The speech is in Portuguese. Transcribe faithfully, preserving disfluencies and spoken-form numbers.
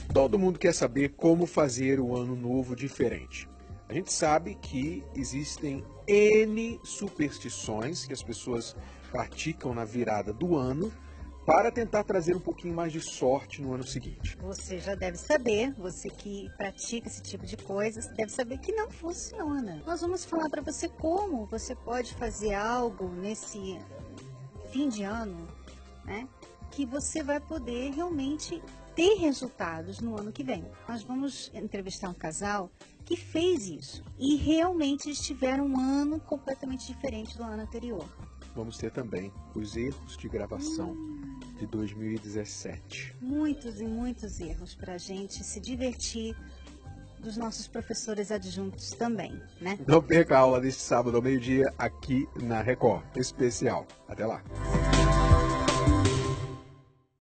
Todo mundo quer saber como fazer o ano novo diferente. A gente sabe que existem N superstições que as pessoas praticam na virada do ano para tentar trazer um pouquinho mais de sorte no ano seguinte. Você já deve saber, você que pratica esse tipo de coisas, deve saber que não funciona. Nós vamos falar para você como você pode fazer algo nesse fim de ano, né, que você vai poder realmente ter resultados no ano que vem. Nós vamos entrevistar um casal que fez isso e realmente eles tiveram um ano completamente diferente do ano anterior. Vamos ter também os erros de gravação de dois mil e dezessete. Muitos e muitos erros para a gente se divertir, dos nossos professores adjuntos também, né? Não perca a aula deste sábado ao meio-dia aqui na Record Especial. Até lá!